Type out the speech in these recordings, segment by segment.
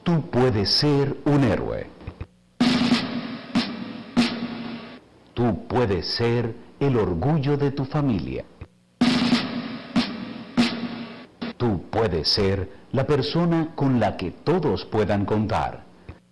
Tú puedes ser un héroe. Tú puedes ser el orgullo de tu familia. Tú puedes ser la persona con la que todos puedan contar.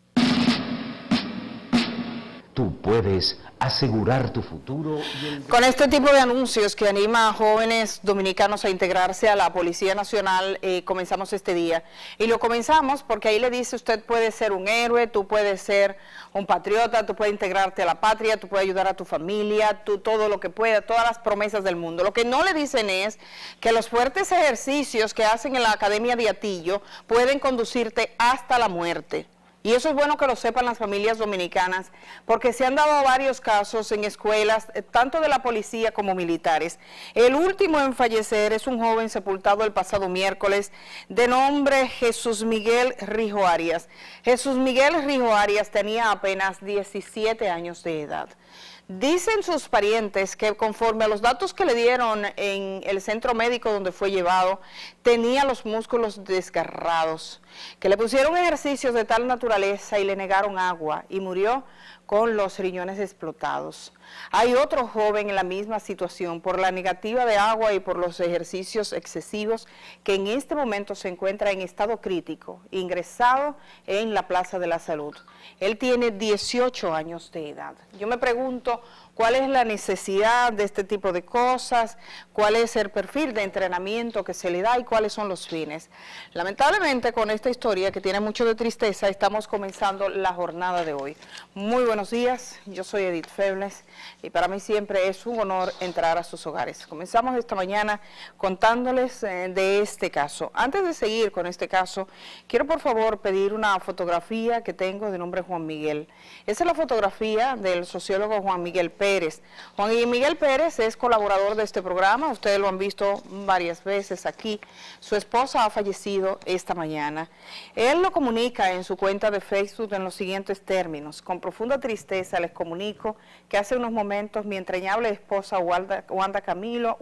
Tú puedes asegurar tu futuro. Con este tipo de anuncios que anima a jóvenes dominicanos a integrarse a la Policía Nacional, comenzamos este día. Y lo comenzamos porque ahí le dice: usted puede ser un héroe, tú puedes ser un patriota, tú puedes integrarte a la patria, tú puedes ayudar a tu familia, tú todo lo que pueda, todas las promesas del mundo. Lo que no le dicen es que los fuertes ejercicios que hacen en la Academia de Atillo pueden conducirte hasta la muerte. Y eso es bueno que lo sepan las familias dominicanas, porque se han dado varios casos en escuelas, tanto de la policía como militares. El último en fallecer es un joven sepultado el pasado miércoles, de nombre Jesús Miguel Rijo Arias. Jesús Miguel Rijo Arias tenía apenas 17 años de edad. Dicen sus parientes que conforme a los datos que le dieron en el centro médico donde fue llevado, tenía los músculos desgarrados, que le pusieron ejercicios de tal naturaleza y le negaron agua y murió con los riñones explotados. Hay otro joven en la misma situación por la negativa de agua y por los ejercicios excesivos que en este momento se encuentra en estado crítico, ingresado en la Plaza de la Salud. Él tiene 18 años de edad. Yo me pregunto, ¿cuál es la necesidad de este tipo de cosas? ¿Cuál es el perfil de entrenamiento que se le da y cuáles son los fines? Lamentablemente, con esta historia que tiene mucho de tristeza, estamos comenzando la jornada de hoy. Muy buenos días, yo soy Edith Febles y para mí siempre es un honor entrar a sus hogares. Comenzamos esta mañana contándoles de este caso. Antes de seguir con este caso, quiero por favor pedir una fotografía que tengo de nombre Juan Miguel. Esa es la fotografía del sociólogo Juan Miguel Pérez. Juan Miguel Pérez es colaborador de este programa, ustedes lo han visto varias veces aquí. Su esposa ha fallecido esta mañana. Él lo comunica en su cuenta de Facebook en los siguientes términos: con profunda tristeza les comunico que hace unos momentos mi entrañable esposa Wanda Camilo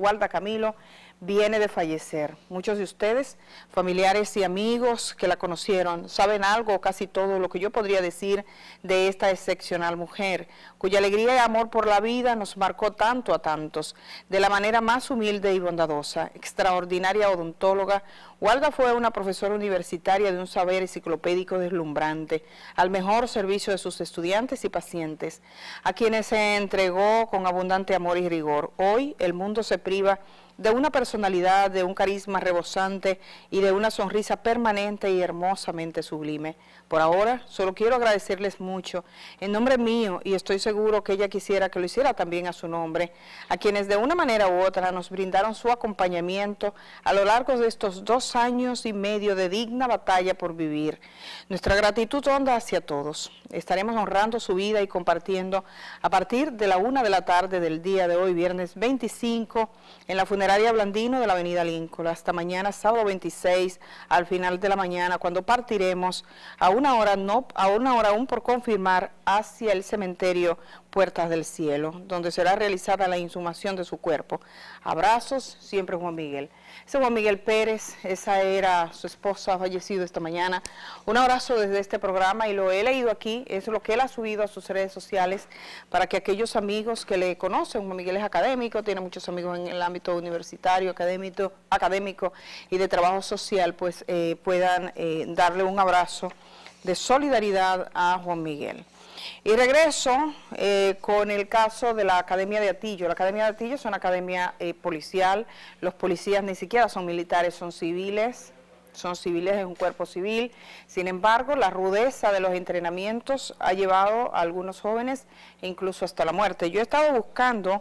viene de fallecer. Muchos de ustedes, familiares y amigos que la conocieron, saben algo o casi todo lo que yo podría decir de esta excepcional mujer, cuya alegría y amor por la vida nos marcó tanto a tantos, de la manera más humilde y bondadosa. Extraordinaria odontóloga, Walda fue una profesora universitaria de un saber enciclopédico deslumbrante, al mejor servicio de sus estudiantes y pacientes, a quienes se entregó con abundante amor y rigor. Hoy el mundo se priva de una personalidad, de un carisma rebosante y de una sonrisa permanente y hermosamente sublime. Por ahora, solo quiero agradecerles mucho, en nombre mío, y estoy seguro que ella quisiera que lo hiciera también a su nombre, a quienes de una manera u otra nos brindaron su acompañamiento a lo largo de estos 2 años y medio de digna batalla por vivir. Nuestra gratitud honda hacia todos. Estaremos honrando su vida y compartiendo a partir de la 1 de la tarde del día de hoy, viernes 25, en la funeraria Blandino de la avenida Lincoln, hasta mañana sábado 26 al final de la mañana, cuando partiremos a una hora aún por confirmar hacia el cementerio Puertas del Cielo, donde será realizada la inhumación de su cuerpo. Abrazos, siempre Juan Miguel. Ese Juan Miguel Pérez, esa era su esposa, fallecido esta mañana. Un abrazo desde este programa, y lo he leído aquí, es lo que él ha subido a sus redes sociales para que aquellos amigos que le conocen, Juan Miguel es académico, tiene muchos amigos en el ámbito universitario, académico y de trabajo social, pues puedan darle un abrazo de solidaridad a Juan Miguel. Y regreso con el caso de la Academia de Atillo. La Academia de Atillo es una academia policial. Los policías ni siquiera son militares, son civiles, es un cuerpo civil. Sin embargo, la rudeza de los entrenamientos ha llevado a algunos jóvenes incluso hasta la muerte. Yo he estado buscando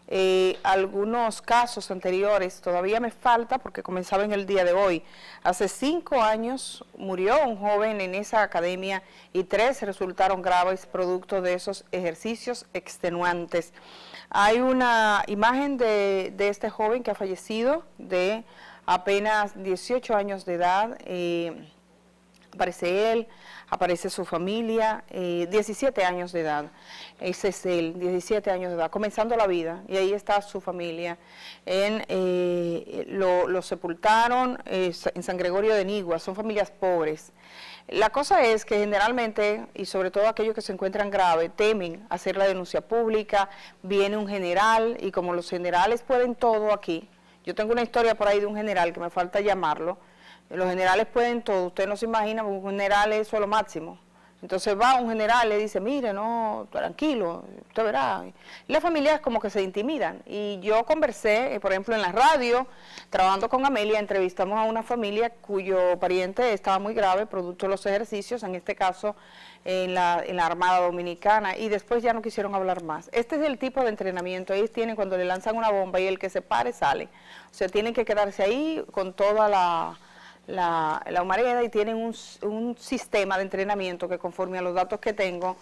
algunos casos anteriores, todavía me falta porque comenzaba en el día de hoy. Hace 5 años murió un joven en esa academia y 3 resultaron graves producto de esos ejercicios extenuantes. Hay una imagen de este joven que ha fallecido, de apenas 18 años de edad, Aparece él, aparece su familia, 17 años de edad, ese es él, 17 años de edad, comenzando la vida, y ahí está su familia. Lo sepultaron en San Gregorio de Nigua, son familias pobres. La cosa es que generalmente, y sobre todo aquellos que se encuentran graves, temen hacer la denuncia pública, viene un general, y como los generales pueden todo aquí, yo tengo una historia por ahí de un general que me falta llamarlo. Los generales pueden todo, usted no se imagina, un general eso es lo máximo. Entonces va un general, le dice, mire, no, tranquilo, usted verá. Y las familias como que se intimidan. Y yo conversé, por ejemplo, en la radio, trabajando con Amelia, entrevistamos a una familia cuyo pariente estaba muy grave, producto de los ejercicios, en este caso en la Armada Dominicana, y después ya no quisieron hablar más. Este es el tipo de entrenamiento. Ellos tienen cuando le lanzan una bomba y el que se pare sale. O sea, tienen que quedarse ahí con toda la humareda, y tienen un sistema de entrenamiento que, conforme a los datos que tengo,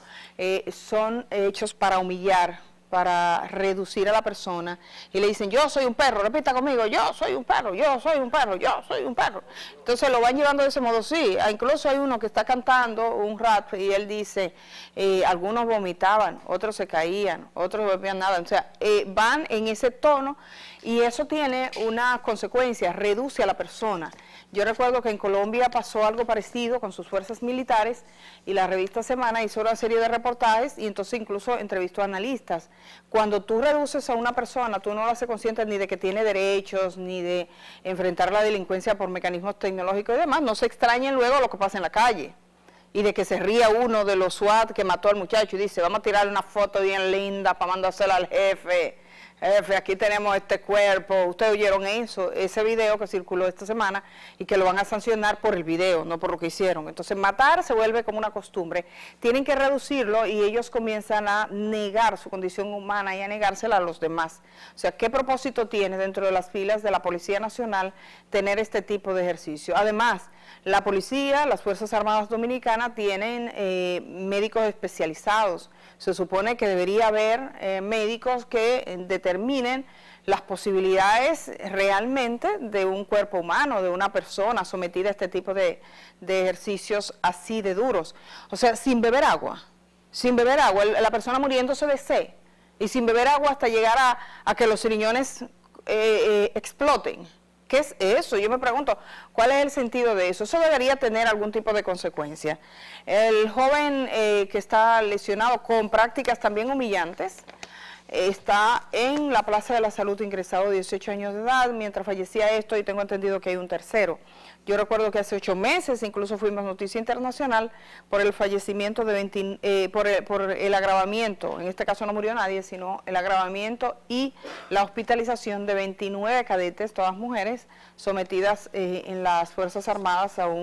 son hechos para humillar, para reducir a la persona, y le dicen, yo soy un perro, repita conmigo, yo soy un perro, yo soy un perro, yo soy un perro. Entonces lo van llevando de ese modo, sí. Incluso hay uno que está cantando un rap y él dice, algunos vomitaban, otros se caían, otros no bebían nada. O sea, van en ese tono, y eso tiene una consecuencia, reduce a la persona. Yo recuerdo que en Colombia pasó algo parecido con sus fuerzas militares, y la revista Semana hizo una serie de reportajes, y entonces incluso entrevistó a analistas. Cuando tú reduces a una persona, tú no lo haces consciente ni de que tiene derechos, ni de enfrentar la delincuencia por mecanismos tecnológicos y demás. No se extrañen luego lo que pasa en la calle, y de que se ría uno de los SWAT que mató al muchacho y dice, vamos a tirarle una foto bien linda para mandársela al jefe. Jefe, aquí tenemos este cuerpo. Ustedes oyeron eso, ese video que circuló esta semana, y que lo van a sancionar por el video, no por lo que hicieron. Entonces matar se vuelve como una costumbre. Tienen que reducirlo, y ellos comienzan a negar su condición humana y a negársela a los demás. O sea, ¿qué propósito tiene dentro de las filas de la Policía Nacional tener este tipo de ejercicio? Además, la policía, las Fuerzas Armadas Dominicanas tienen médicos especializados. Se supone que debería haber médicos que determinen las posibilidades realmente de un cuerpo humano, de una persona sometida a este tipo de ejercicios así de duros. O sea, sin beber agua, la persona muriéndose de sed, y sin beber agua hasta llegar a que los riñones exploten. ¿Qué es eso? Yo me pregunto, ¿cuál es el sentido de eso? Eso debería tener algún tipo de consecuencia. El joven que está lesionado con prácticas también humillantes está en la Plaza de la Salud ingresado, 18 años de edad, mientras fallecía esto, y tengo entendido que hay un tercero. Yo recuerdo que hace 8 meses incluso fuimos noticia internacional por el fallecimiento de por el agravamiento. En este caso no murió nadie, sino el agravamiento y la hospitalización de 29 cadetes, todas mujeres, sometidas en las Fuerzas Armadas a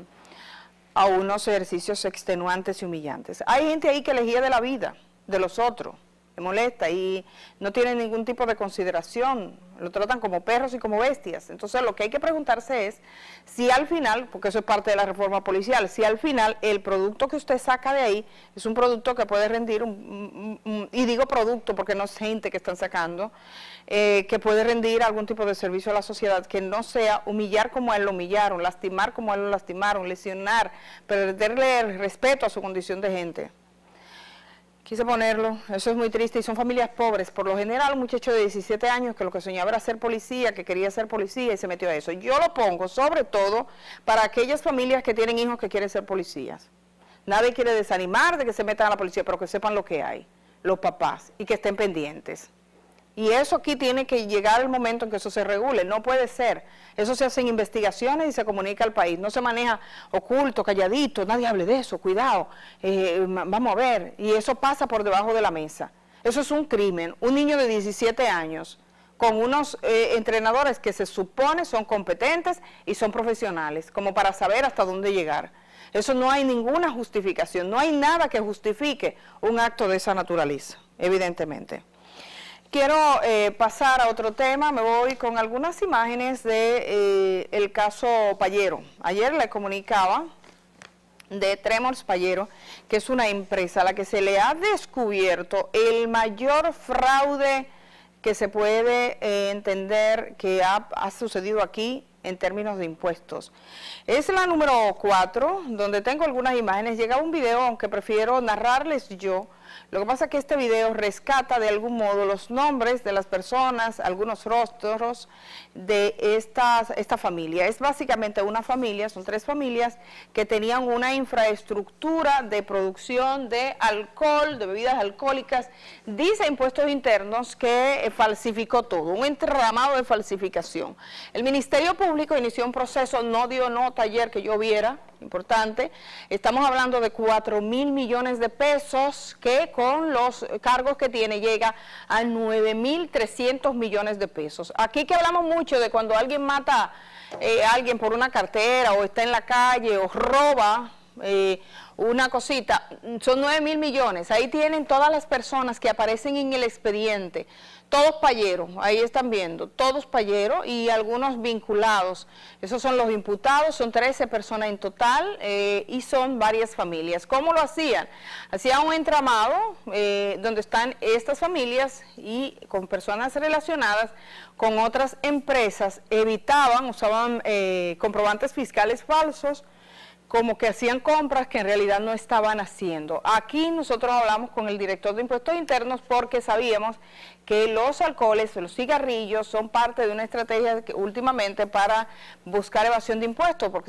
unos ejercicios extenuantes y humillantes. Hay gente ahí que elegía de la vida de los otros, me molesta, y no tienen ningún tipo de consideración, lo tratan como perros y como bestias. Entonces lo que hay que preguntarse es si al final, porque eso es parte de la reforma policial, si al final el producto que usted saca de ahí es un producto que puede rendir, y digo producto porque no es gente que están sacando, que puede rendir algún tipo de servicio a la sociedad, que no sea humillar como a él lo humillaron, lastimar como a él lo lastimaron, lesionar, perderle el respeto a su condición de gente. Quise ponerlo, eso es muy triste, y son familias pobres. Por lo general, un muchacho de 17 años que lo que soñaba era ser policía, que quería ser policía, y se metió a eso. Yo lo pongo sobre todo para aquellas familias que tienen hijos que quieren ser policías. Nadie quiere desanimar de que se metan a la policía, pero que sepan lo que hay, los papás, y que estén pendientes. Y eso aquí tiene que llegar el momento en que eso se regule, no puede ser. Eso se hace en investigaciones y se comunica al país, no se maneja oculto, calladito, nadie hable de eso, cuidado, vamos a ver. Y eso pasa por debajo de la mesa. Eso es un crimen. Un niño de 17 años con unos entrenadores que se supone son competentes y son profesionales, como para saber hasta dónde llegar. Eso no hay ninguna justificación, no hay nada que justifique un acto de esa naturaleza, evidentemente. Quiero pasar a otro tema, me voy con algunas imágenes de el caso Payero. Ayer le comunicaba de Tremors Payero, que es una empresa a la que se le ha descubierto el mayor fraude que se puede entender que ha sucedido aquí en términos de impuestos. Es la número 4, donde tengo algunas imágenes. Llega un video, aunque prefiero narrarles yo. Lo que pasa es que este video rescata de algún modo los nombres de las personas, algunos rostros de esta familia. Es básicamente una familia, son 3 familias que tenían una infraestructura de producción de alcohol, de bebidas alcohólicas. Dice Impuestos Internos que falsificó todo, un entramado de falsificación. El Ministerio Público inició un proceso, no dio nota ayer que yo viera, importante. Estamos hablando de 4.000 millones de pesos que con los cargos que tiene llega a 9.300 millones de pesos. Aquí que hablamos mucho de cuando alguien mata a alguien por una cartera o está en la calle o roba una cosita, son 9.000 millones. Ahí tienen todas las personas que aparecen en el expediente, todos payeros, ahí están viendo, todos payeros y algunos vinculados. Esos son los imputados, son 13 personas en total y son varias familias. ¿Cómo lo hacían? Hacían un entramado donde están estas familias y con personas relacionadas con otras empresas, usaban comprobantes fiscales falsos, como que hacían compras que en realidad no estaban haciendo. Aquí nosotros hablamos con el director de Impuestos Internos porque sabíamos que los alcoholes, los cigarrillos son parte de una estrategia que últimamente para buscar evasión de impuestos, porque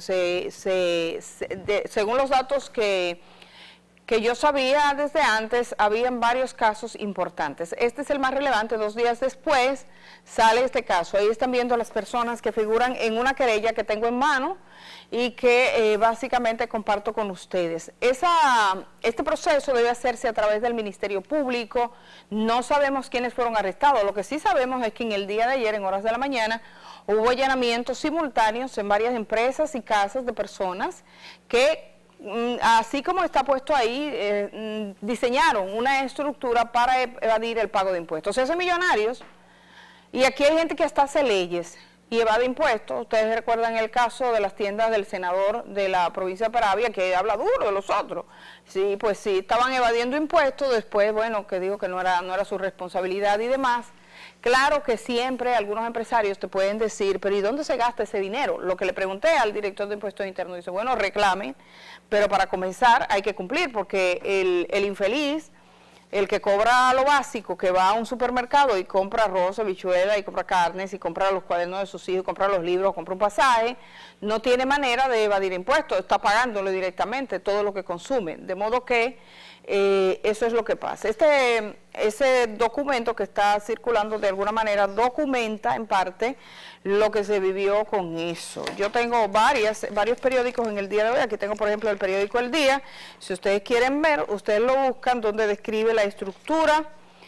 según los datos que yo sabía desde antes, habían varios casos importantes. Este es el más relevante. 2 días después sale este caso. Ahí están viendo las personas que figuran en una querella que tengo en mano y que básicamente comparto con ustedes. Este proceso debe hacerse a través del Ministerio Público. No sabemos quiénes fueron arrestados. Lo que sí sabemos es que en el día de ayer, en horas de la mañana, hubo allanamientos simultáneos en varias empresas y casas de personas que, así como está puesto ahí, diseñaron una estructura para evadir el pago de impuestos. Se hacen millonarios y aquí hay gente que hasta hace leyes y evade impuestos. Ustedes recuerdan el caso de las tiendas del senador de la provincia de Peravia, que habla duro de los otros. Sí, pues sí, estaban evadiendo impuestos, después, bueno, que dijo que no era su responsabilidad y demás. Claro que siempre algunos empresarios te pueden decir, pero ¿y dónde se gasta ese dinero? Lo que le pregunté al director de Impuestos Internos, dice, bueno, reclamen, pero para comenzar hay que cumplir, porque el infeliz, el que cobra lo básico, que va a un supermercado y compra arroz, habichuela, y compra carnes, y compra los cuadernos de sus hijos, compra los libros, compra un pasaje, no tiene manera de evadir impuestos, está pagándole directamente todo lo que consume, de modo que eso es lo que pasa. Ese documento que está circulando de alguna manera documenta en parte lo que se vivió con eso. Yo tengo varios periódicos en el día de hoy. Aquí tengo, por ejemplo, el periódico El Día. Si ustedes quieren ver, ustedes lo buscan, donde describe la estructura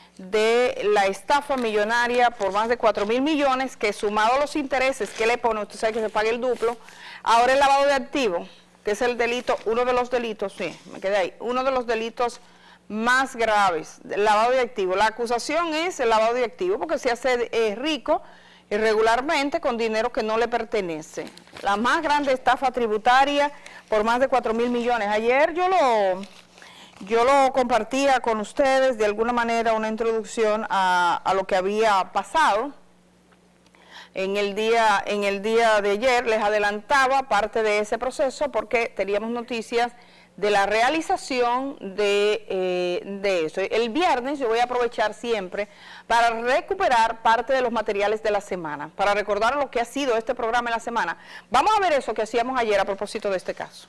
de la estafa millonaria por más de 4.000 millones, que sumado a los intereses que le pone, usted sabe que se paga el duplo. Ahora el lavado de activos, que es el delito, uno de los delitos, sí, me quedé ahí, uno de los delitos más graves, el lavado de activos. La acusación es el lavado de activos porque se hace rico irregularmente con dinero que no le pertenece. La más grande estafa tributaria por más de 4.000 millones. Ayer yo lo compartía con ustedes de alguna manera, una introducción a lo que había pasado. En el día de ayer les adelantaba parte de ese proceso porque teníamos noticias de la realización de eso. El viernes yo voy a aprovechar siempre para recuperar parte de los materiales de la semana, para recordar lo que ha sido este programa en la semana. Vamos a ver eso que hacíamos ayer a propósito de este caso.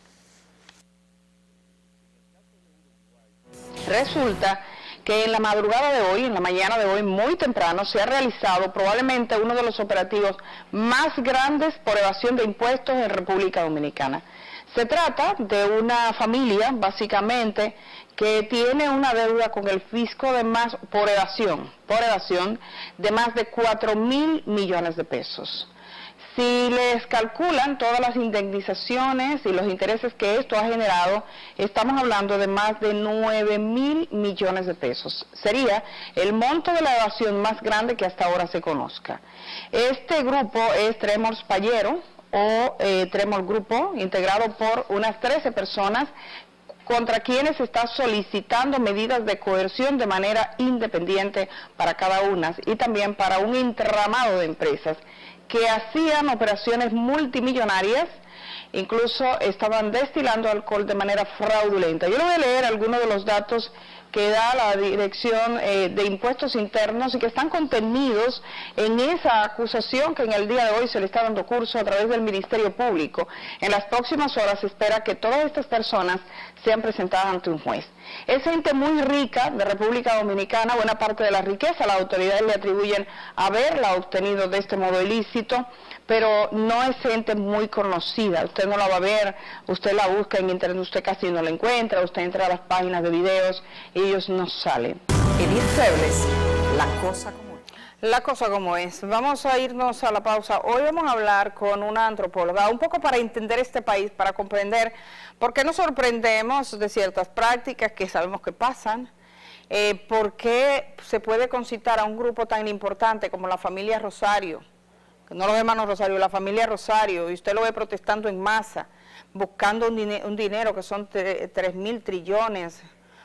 Resulta que en la madrugada de hoy, en la mañana de hoy, muy temprano, se ha realizado probablemente uno de los operativos más grandes por evasión de impuestos en República Dominicana. Se trata de una familia, básicamente, que tiene una deuda con el fisco por evasión de más de 4.000 millones de pesos. Si les calculan todas las indemnizaciones y los intereses que esto ha generado, estamos hablando de más de 9.000 millones de pesos. Sería el monto de la evasión más grande que hasta ahora se conozca. Este grupo es Tremors Payero, o Tremor Grupo, integrado por unas 13 personas, contra quienes se está solicitando medidas de coerción de manera independiente para cada una y también para un entramado de empresas que hacían operaciones multimillonarias, incluso estaban destilando alcohol de manera fraudulenta. Yo le voy a leer algunos de los datos que da la Dirección de Impuestos Internos y que están contenidos en esa acusación que en el día de hoy se le está dando curso a través del Ministerio Público. En las próximas horas se espera que todas estas personas sean presentadas ante un juez. Es gente muy rica de República Dominicana, buena parte de la riqueza las autoridades le atribuyen haberla obtenido de este modo ilícito, pero no es gente muy conocida. Usted no la va a ver, usted la busca en internet, usted casi no la encuentra, usted entra a las páginas de videos y ellos no salen. Edith Febles, la cosa como es. La cosa como es. Vamos a irnos a la pausa. Hoy vamos a hablar con una antropóloga, un poco para entender este país, para comprender por qué nos sorprendemos de ciertas prácticas que sabemos que pasan, por qué se puede concitar a un grupo tan importante como la familia Rosario, no los hermanos Rosario, la familia Rosario, y usted lo ve protestando en masa, buscando un dinero que son 3.000 trillones,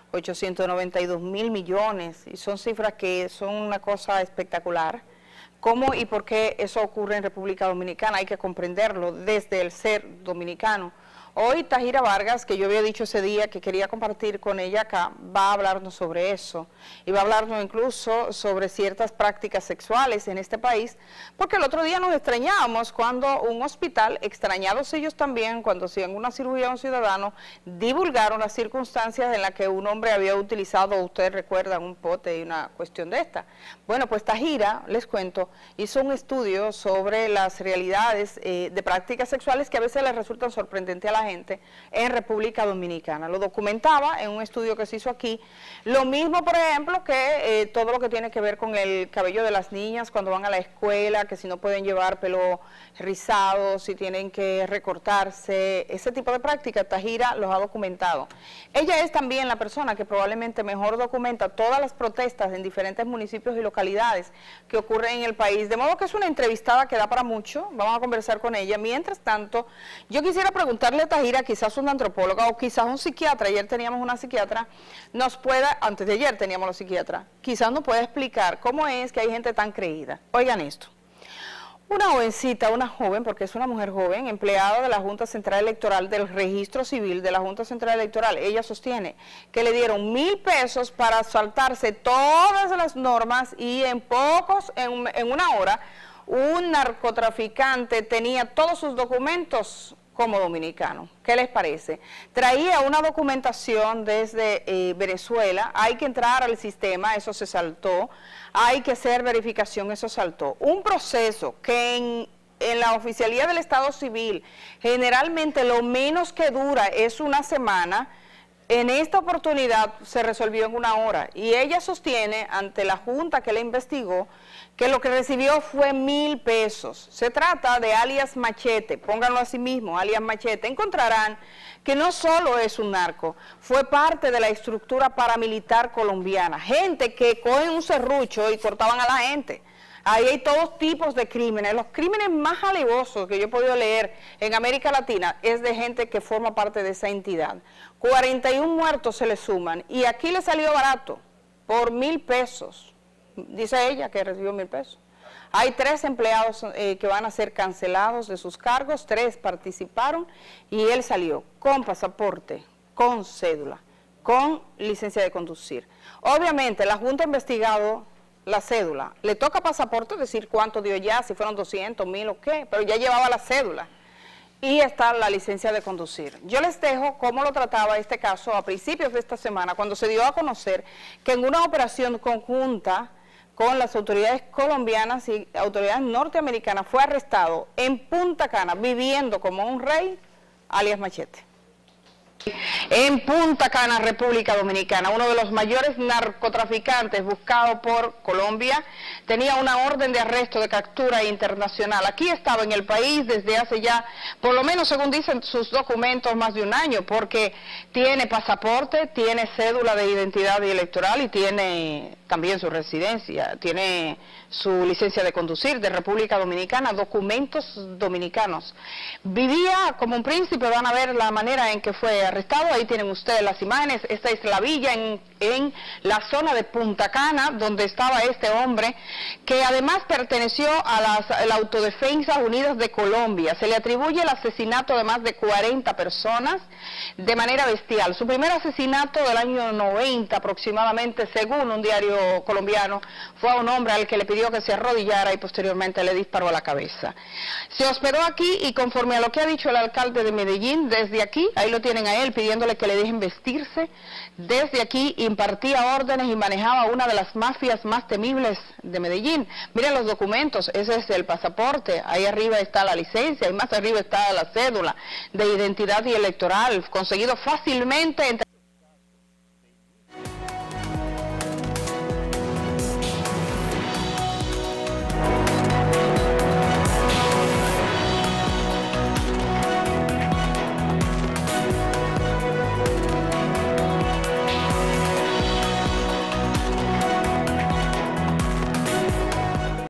892.000 millones, y son cifras que son una cosa espectacular. ¿Cómo y por qué eso ocurre en República Dominicana? Hay que comprenderlo desde el ser dominicano. Hoy Tajira Vargas, que yo había dicho ese día que quería compartir con ella acá, va a hablarnos sobre eso y va a hablarnos incluso sobre ciertas prácticas sexuales en este país, porque el otro día nos extrañábamos cuando un hospital, extrañados ellos también, cuando hacían una cirugía a un ciudadano, divulgaron las circunstancias en las que un hombre había utilizado, ustedes recuerdan, un pote y una cuestión de esta. Bueno, pues Tajira, les cuento, hizo un estudio sobre las realidades de prácticas sexuales que a veces les resultan sorprendentes a la gente en República Dominicana. Lo documentaba en un estudio que se hizo aquí. Lo mismo, por ejemplo, que todo lo que tiene que ver con el cabello de las niñas cuando van a la escuela, que si no pueden llevar pelo rizado, si tienen que recortarse, ese tipo de prácticas, Tajira los ha documentado. Ella es también la persona que probablemente mejor documenta todas las protestas en diferentes municipios y localidades que ocurren en el país, de modo que es una entrevistada que da para mucho. Vamos a conversar con ella. Mientras tanto, yo quisiera preguntarle a Tajira, quizás una antropóloga o quizás un psiquiatra, ayer teníamos una psiquiatra, nos pueda, antes de ayer teníamos la psiquiatra, quizás nos pueda explicar cómo es que hay gente tan creída. Oigan esto. Una jovencita, una joven, porque es una mujer joven, empleada de la Junta Central Electoral, del Registro Civil de la Junta Central Electoral, ella sostiene que le dieron 1.000 pesos para saltarse todas las normas y en una hora, un narcotraficante tenía todos sus documentos como dominicano. ¿Qué les parece? Traía una documentación desde Venezuela, hay que entrar al sistema, eso se saltó, hay que hacer verificación, eso saltó. Un proceso que en la oficialía del Estado Civil generalmente lo menos que dura es una semana, en esta oportunidad se resolvió en una hora y ella sostiene ante la Junta que la investigó que lo que recibió fue 1.000 pesos. Se trata de alias Machete, pónganlo así mismo, alias Machete. Encontrarán que no solo es un narco, fue parte de la estructura paramilitar colombiana, gente que cogen un serrucho y cortaban a la gente. Ahí hay todos tipos de crímenes. Los crímenes más alevosos que yo he podido leer en América Latina es de gente que forma parte de esa entidad. 41 muertos se le suman y aquí le salió barato, por 1.000 pesos. Dice ella que recibió 1.000 pesos. Hay 3 empleados que van a ser cancelados de sus cargos, 3 participaron y él salió con pasaporte, con cédula, con licencia de conducir. Obviamente la Junta ha investigado la cédula, le toca pasaporte decir cuánto dio ya, si fueron 200, 1.000 o qué, pero ya llevaba la cédula y está la licencia de conducir. Yo les dejo cómo lo trataba este caso a principios de esta semana, cuando se dio a conocer que en una operación conjunta con las autoridades colombianas y autoridades norteamericanas fue arrestado en Punta Cana, viviendo como un rey, alias Machete. En Punta Cana, República Dominicana, uno de los mayores narcotraficantes buscado por Colombia, tenía una orden de arresto de captura internacional. Aquí estaba en el país desde hace ya, por lo menos según dicen sus documentos, más de un año, porque tiene pasaporte, tiene cédula de identidad y electoral y tiene también su residencia, tiene su licencia de conducir de República Dominicana, documentos dominicanos. Vivía como un príncipe, van a ver la manera en que fue arrestado. ahí tienen ustedes las imágenes. Esta es la villa en la zona de Punta Cana, donde estaba este hombre, que además perteneció a la Autodefensa Unidas de Colombia. Se le atribuye el asesinato de más de 40 personas de manera bestial. Su primer asesinato del año 90 aproximadamente, según un diario colombiano, fue a un hombre al que le pidió que se arrodillara y posteriormente le disparó a la cabeza. Se hospedó aquí y conforme a lo que ha dicho el alcalde de Medellín, desde aquí, ahí lo tienen a él pidiéndole que le dejen vestirse, desde aquí impartía órdenes y manejaba una de las mafias más temibles de Medellín. Miren los documentos, ese es el pasaporte, ahí arriba está la licencia y más arriba está la cédula de identidad y electoral, conseguido fácilmente entre